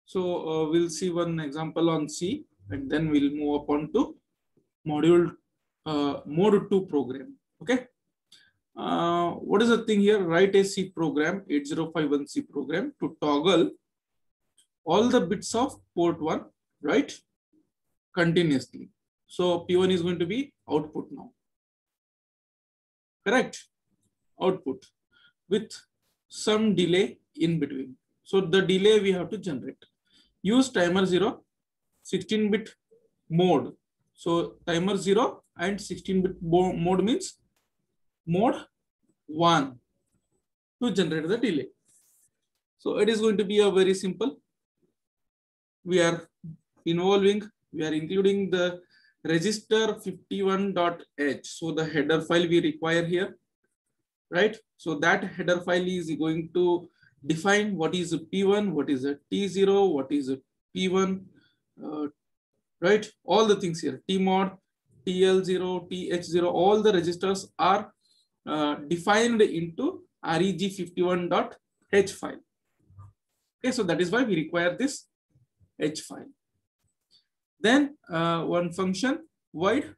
So we'll see one example on C, and then we'll move upon to mode 2 program. Okay. What is the thing here? Write a C program, 8051 C program, to toggle all the bits of port 1, right, continuously. So P1 is going to be output now. Correct? Output with some delay in between. So the delay we have to generate. Use timer 0, 16-bit mode. So timer 0 and 16-bit mode means mode 1 to generate the delay. So it is going to be a very simple. We are including the register 51.h. So the header file we require here, right? So that header file is going to define what is a P1, what is a T0, what is a P1, right? All the things here, Tmod, TL0, TH0, all the registers are defined into reg51.h file. Okay, so that is why we require this h file. Then one function void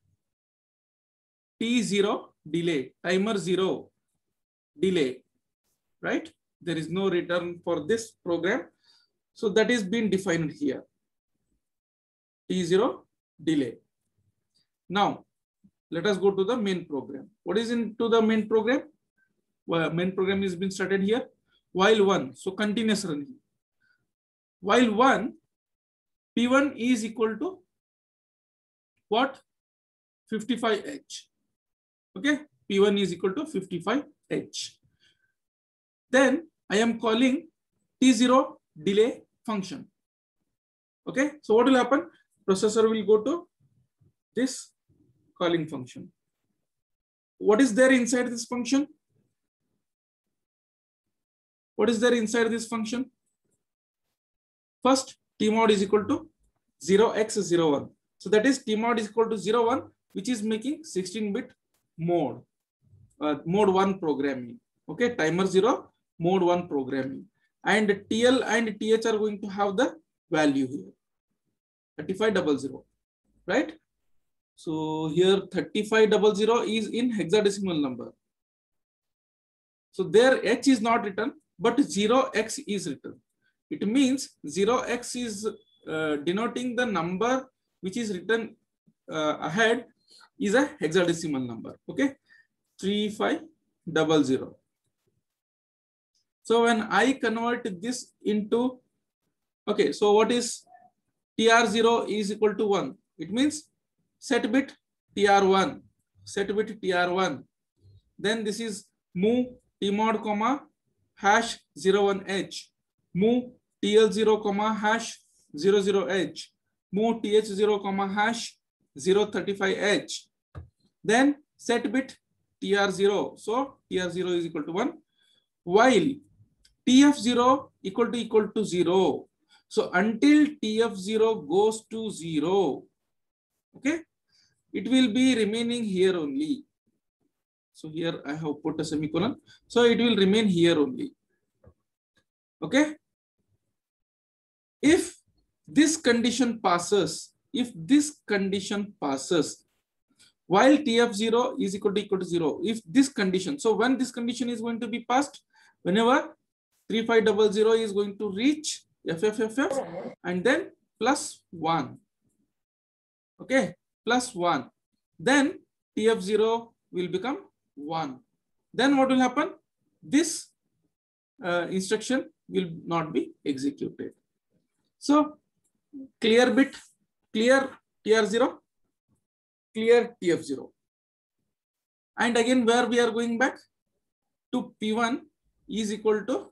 T0 delay, timer 0 delay, right? There is no return for this program. So that is being defined here. T0 delay. Now, let us go to the main program. What is into the main program? Well, main program is being started here. While 1, so continuous running. While 1, P1 is equal to what? 55H. Okay, P1 is equal to 55H. Then I am calling T0 delay function. Okay, so what will happen? Processor will go to this calling function. What is there inside this function? What is there inside this function? First, Tmod is equal to 0x01. So that is Tmod is equal to 01, which is making 16-bit mode, mode 1 programming. Okay, timer 0, mode 1 programming. And TL and TH are going to have the value here, 3500, right? So here 3500 is in hexadecimal number. So there H is not written, but 0x is written. It means 0x is denoting the number which is written ahead is a hexadecimal number. Okay, 3500. So when I convert this into, okay, so what is TR0 is equal to 1? It means set bit TR1, set bit TR1. Then this is move Tmod comma hash 01H, move TL0 comma hash 00H, move TH0 comma hash 035H. Then set bit TR0. So TR0 is equal to 1. While TF0 equal to 0. So until TF0 goes to 0, okay, it will be remaining here only. So here I have put a semicolon. So it will remain here only. Okay. If this condition passes, while TF0 is equal to 0, if this condition, so when this condition is going to be passed, whenever 3500 is going to reach FFFF and then plus 1. Okay, plus 1. Then TF0 will become 1. Then what will happen? This instruction will not be executed. So clear bit, clear TR0, clear TF0. And again, where we are going back to P1 is equal to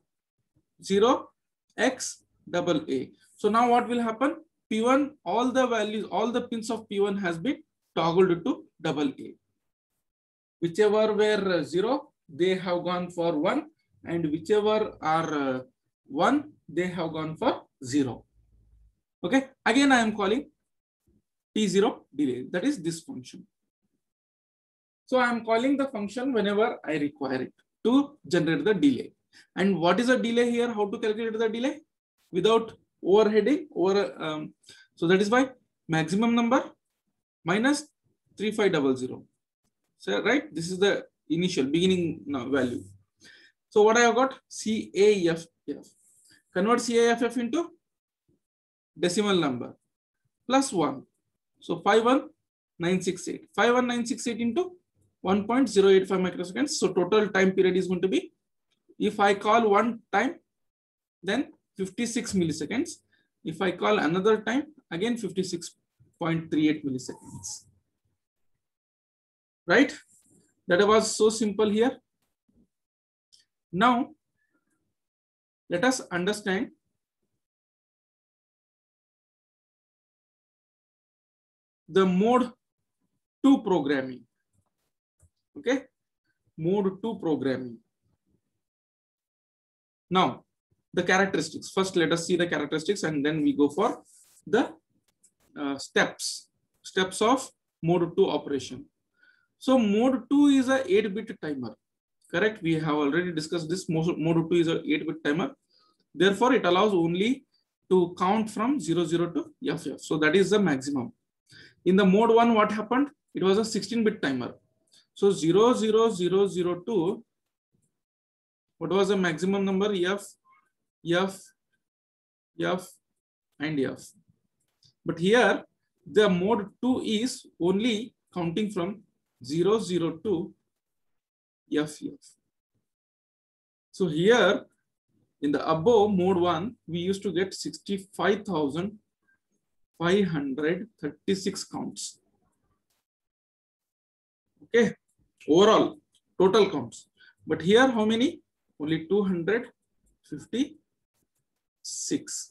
0xAA. So now what will happen? P1, all the values, all the pins of P1 has been toggled to AA. Whichever were 0, they have gone for 1, and whichever are 1, they have gone for 0. Okay, again I am calling T0 delay, that is this function. So I am calling the function whenever I require it to generate the delay. And what is the delay here? How to calculate the delay? Without overheading over. So that is why maximum number minus 3500. So right, this is the initial beginning value. So what I have got? CAFF. Convert CAFF into decimal number plus 1. So 51968. 51968 into 1.085 microseconds. So total time period is going to be, if I call one time, then 56 milliseconds. If I call another time, again 56.38 milliseconds. Right? That was so simple here. Now, let us understand the mode 2 programming. Okay, mode 2 programming. Now, the characteristics. First, let us see the characteristics and then we go for the steps of mode 2 operation. So mode 2 is a 8-bit timer. Correct? We have already discussed this. Mode 2 is a 8-bit timer. Therefore, it allows only to count from 00 to FF. So that is the maximum. In the mode 1, what happened? It was a 16-bit timer. So 00002, what was the maximum number? F, and F. But here, the mode 2 is only counting from 000 to FF. So here, in the above mode 1, we used to get 65,536 counts. Okay, overall, total counts. But here, how many? Only 256.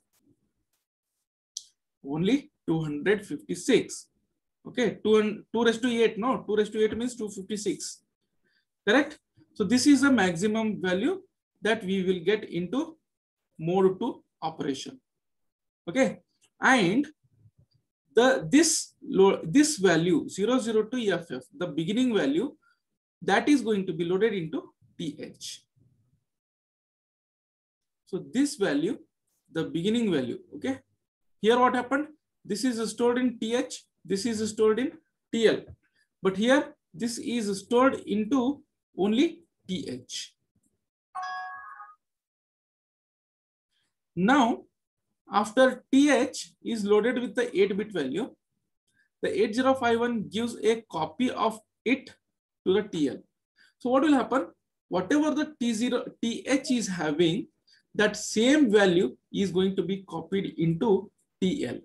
Only 256. Okay, 2 raised to 8. No, 2 raised to 8 means 256. Correct? So this is the maximum value that we will get into mode 2 operation. Okay, and this value 002 FF, the beginning value, that is going to be loaded into TH. So this value, the beginning value, okay. Here what happened? This is stored in TH, this is stored in TL. But here, this is stored into only TH. Now, after TH is loaded with the 8-bit value, the 8051 gives a copy of it to the TL. So what will happen? Whatever the TH is having, that same value is going to be copied into TL.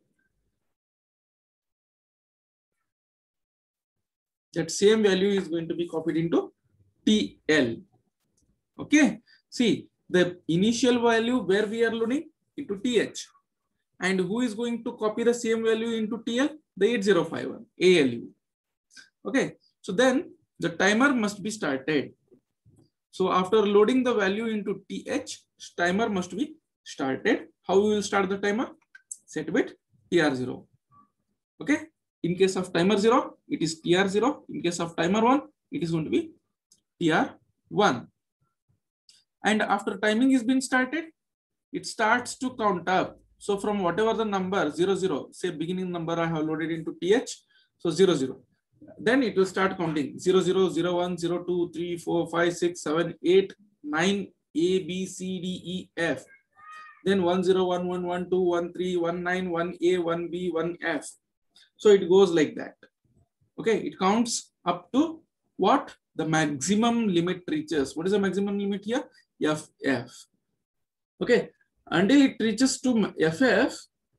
That same value is going to be copied into TL. Okay. See, the initial value where we are loading into TH. And who is going to copy the same value into TL? The 8051, ALU. Okay. So then the timer must be started. So after loading the value into TH, timer must be started. How we will start the timer? Set bit TR0. Okay. In case of timer 0, it is TR0. In case of timer 1, it is going to be TR1. And after timing is being started, it starts to count up. So from whatever the number 00, say beginning number I have loaded into TH, so 00. Then it will start counting 00, 01, 02, 3, 4, 5, 6, 7, 8, 9, A, B, C, D, E, F. Then 10, 11, 12, 13, 19, 1A, 1B, 1F. So it goes like that. Okay, it counts up to what? The maximum limit reaches. What is the maximum limit here? FF. Okay, until it reaches to FF,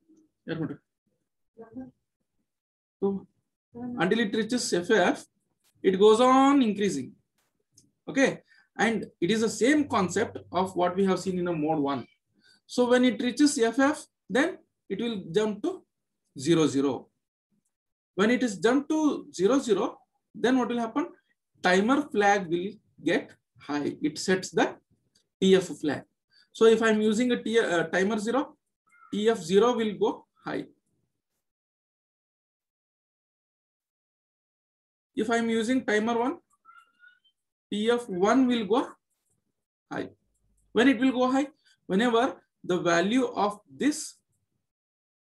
until it reaches FF, it goes on increasing. Okay, and it is the same concept of what we have seen in a mode 1. So when it reaches FF, then it will jump to 00. When it is jumped to 00, then what will happen? Timer flag will get high. It sets the TF flag. So if I'm using a timer 0, TF0 will go high. If I'm using timer 1, TF1 will go high. When it will go high? Whenever the value of this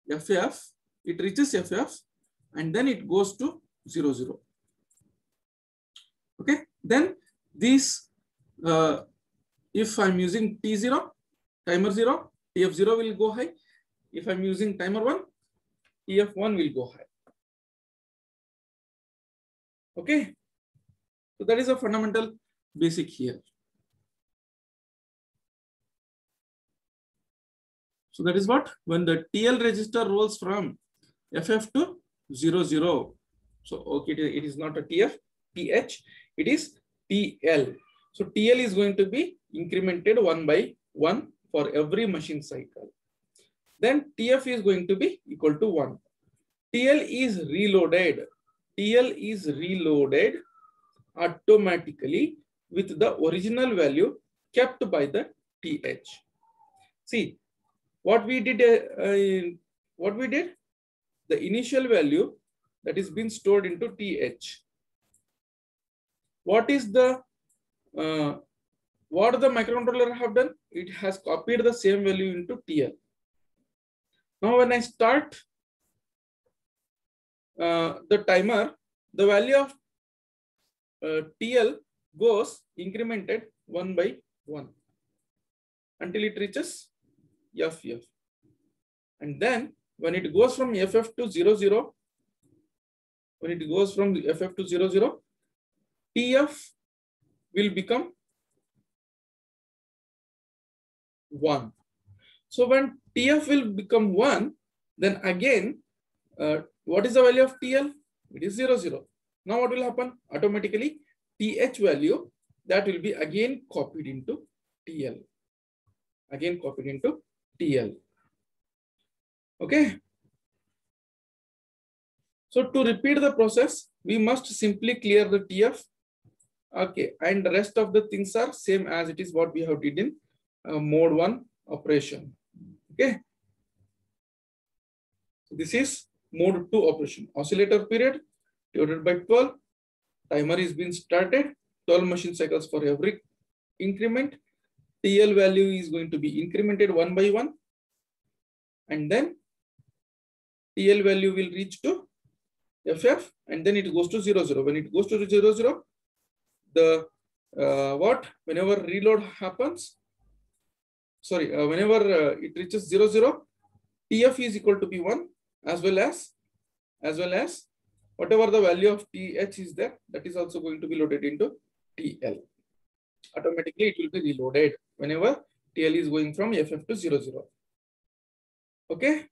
FF, it reaches FF, and then it goes to 0, 0. Okay, then this, if I'm using T0, timer 0, TF0 will go high. If I'm using timer 1, TF1 will go high. Okay, so that is a fundamental basic here. So that is what, when the TL register rolls from FF to 0, 0. So okay, it is not a TF, TH, it is TL. So TL is going to be incremented 1 by 1 for every machine cycle. Then TF is going to be equal to 1. TL is reloaded. TL is reloaded automatically with the original value kept by the TH. See, what we did, the initial value that is being stored into TH. What is the, what the microcontroller have done? It has copied the same value into TL. Now when I start the timer, the value of TL goes incremented 1 by 1 until it reaches FF. And then when it goes from FF to 0, 0, when it goes from FF to 0, 0, TF will become 1. So when TF will become 1, then again, what is the value of TL? It is 0, 0. Now what will happen? Automatically, TH value, that will be again copied into TL. Again copied into TL. Okay. So to repeat the process, we must simply clear the TF. Okay. And the rest of the things are same as it is what we have did in mode 1 operation. Okay. So this is mode 2 operation. Oscillator period divided by 12. Timer is being started. 12 machine cycles for every increment. TL value is going to be incremented 1 by 1. And then TL value will reach to FF, and then it goes to 0, 0. When it goes to 0, 0, the whenever reload happens, whenever it reaches 0, 0, TF is equal to be 1, as well as whatever the value of TH is there, that is also going to be loaded into TL. Automatically, it will be reloaded whenever TL is going from FF to 0, 0. Okay.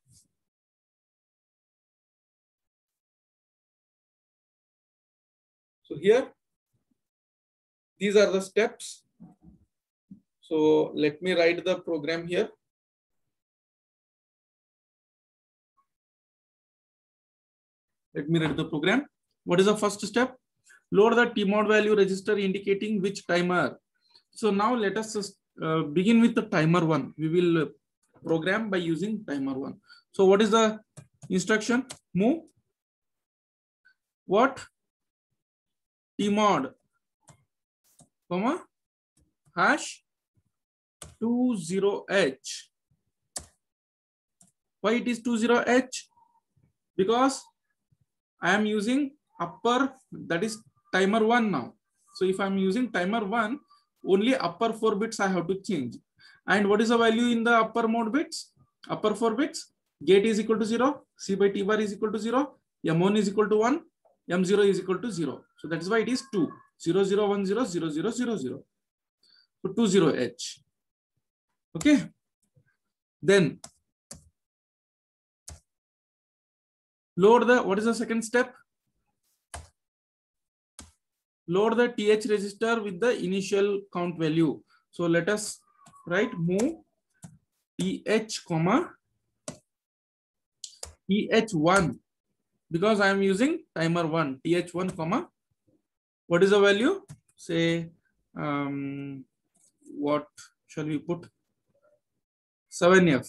So here, these are the steps. So let me write the program here. Let me write the program. What is the first step? Load the TMOD value register indicating which timer. So now let us begin with the timer 1. We will program by using timer 1. So what is the instruction? Move what? TMOD, comma, hash 20H. Why it is 20H? Because I am using upper, that is timer 1 now. So if I'm using timer 1, only upper 4 bits I have to change. And what is the value in the upper mode bits? Upper 4 bits, gate is equal to 0, C by T bar is equal to 0, M1 is equal to 1, M0 is equal to 0. So that is why it is 2, 0, 0, 1, 0, 0, 0, 0, 0. So 20H. Okay. Then load the, what is the second step? Load the TH register with the initial count value. So let us write move TH, comma, TH1, because I am using timer 1, TH1, comma, what is the value? Say, what shall we put? 7F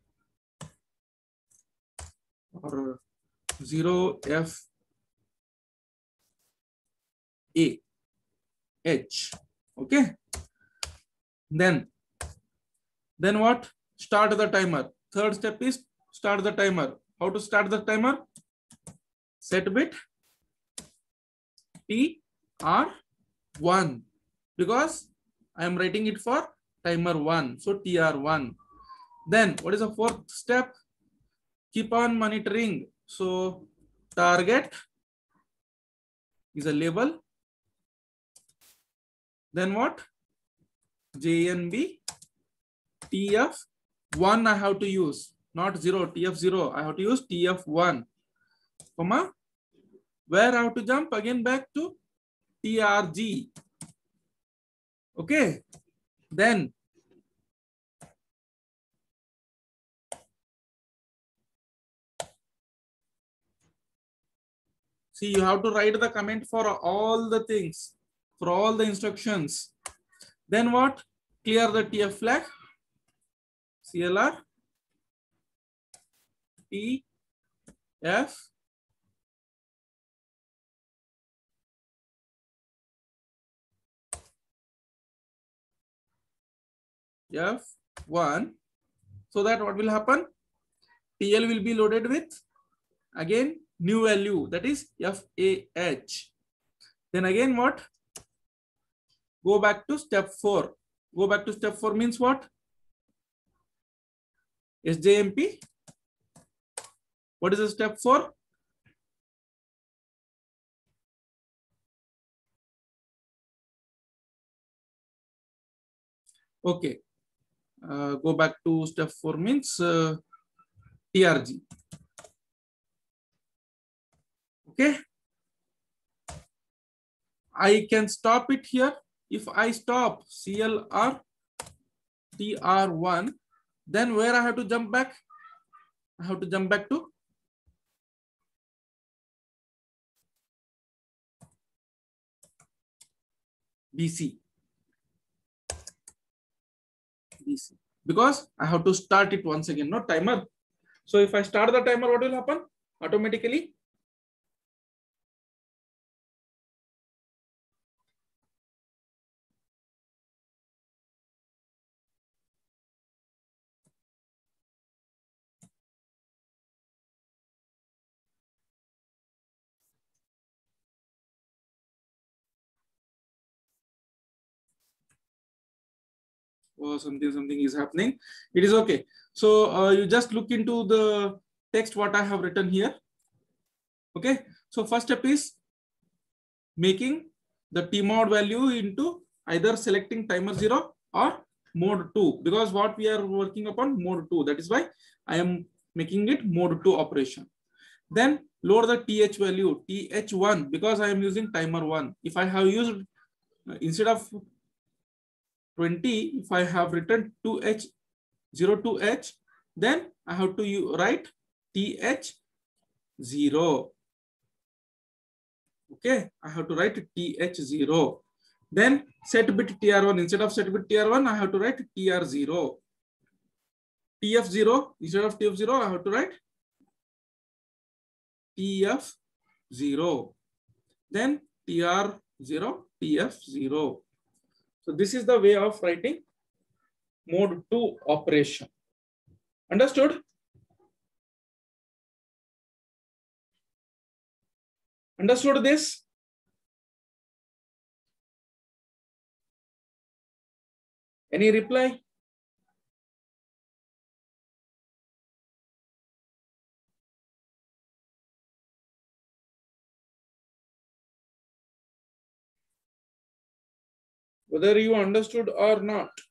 or 0F A H. Okay. Then what? Start the timer. Third step is start the timer. How to start the timer? Set bit TR1 because I am writing it for timer 1. So TR1. Then what is the fourth step? Keep on monitoring. So target is a label. Then what? JNB TF1 I have to use, not 0, TF0. I have to use TF1, comma, where I have to jump again back to TRG. Okay. Then see, you have to write the comment for all the things, for all the instructions. Then what? Clear the TF flag. CLR TF F1. So that what will happen? TL will be loaded with again new value, that is FAH. Then again what? Go back to step 4. Go back to step 4 means what? SJMP. What is the step 4? Okay. Go back to step 4 means TRG. Okay. I can stop it here. If I stop CLR TR1, then where I have to jump back? I have to jump back to BC. BC. Because I have to start it once again, not timer. So if I start the timer, what will happen? Automatically or something is happening. It is okay. So you just look into the text what I have written here. Okay. So first step is making the tmod value into either selecting timer 0 or mode 2, because what we are working upon mode 2. That is why I am making it mode 2 operation. Then load the TH value TH1 because I am using timer 1. If I have used instead of 20, if I have written 2H 02H, then I have to write TH0. Okay, I have to write TH0. Then set bit TR1. Instead of set bit TR1, I have to write TR0. TF0, instead of TF0, I have to write TF0. Then TR0, TF0. So this is the way of writing mode 2 operation. Understood? Understood this? Any reply? Whether you understood or not.